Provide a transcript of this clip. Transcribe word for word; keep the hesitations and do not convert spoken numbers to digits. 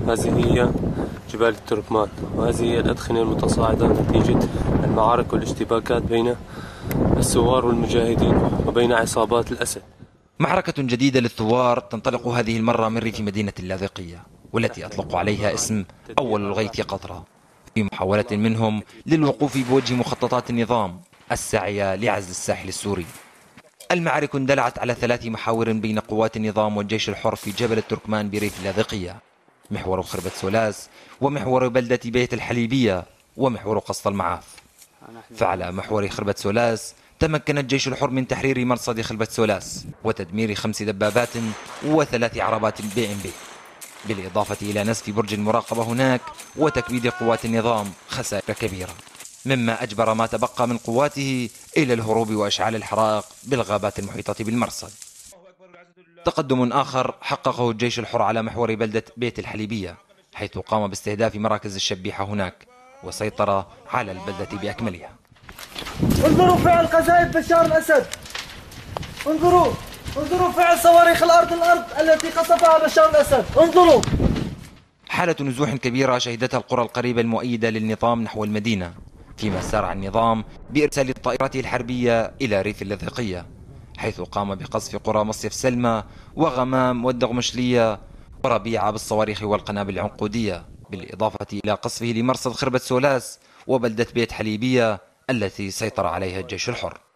هذه هي جبال التركمان، وهذه هي الأدخنة المتصاعدة نتيجة المعارك والاشتباكات بين الثوار والمجاهدين وبين عصابات الأسد. معركة جديدة للثوار تنطلق هذه المرة من ريف مدينة اللاذقية، والتي أطلقوا عليها اسم أول الغيث قطرة، في محاولة منهم للوقوف بوجه مخططات النظام الساعية لعزل الساحل السوري. المعارك اندلعت على ثلاث محاور بين قوات النظام والجيش الحر في جبل التركمان بريف اللاذقية: محور خربة سولاس، ومحور بلدة بيت الحليبية، ومحور قصف المعاف. فعلى محور خربة سولاس تمكن الجيش الحر من تحرير مرصد خربة سولاس وتدمير خمس دبابات وثلاث عربات بي ام بي، بالإضافة إلى نسف برج المراقبة هناك وتكبيد قوات النظام خسائر كبيرة، مما أجبر ما تبقى من قواته إلى الهروب وإشعال الحرائق بالغابات المحيطة بالمرصد. تقدم آخر حققه الجيش الحر على محور بلدة بيت الحليبية، حيث قام باستهداف مراكز الشبيحة هناك وسيطر على البلدة بأكملها. انظروا فعل قذائف بشار الأسد، انظروا انظروا فعل صواريخ الأرض الأرض التي قصفها بشار الأسد، انظروا. حالة نزوح كبيرة شهدتها القرى القريبة المؤيدة للنظام نحو المدينة، فيما سارع النظام بإرسال الطائرات الحربية إلى ريف اللاذقية، حيث قام بقصف قرى مصيف سلمى وغمام والدغمشلية وربيعة بالصواريخ والقنابل العنقودية، بالإضافة إلى قصفه لمرصد خربة سولاس وبلدة بيت حليبية التي سيطر عليها الجيش الحر.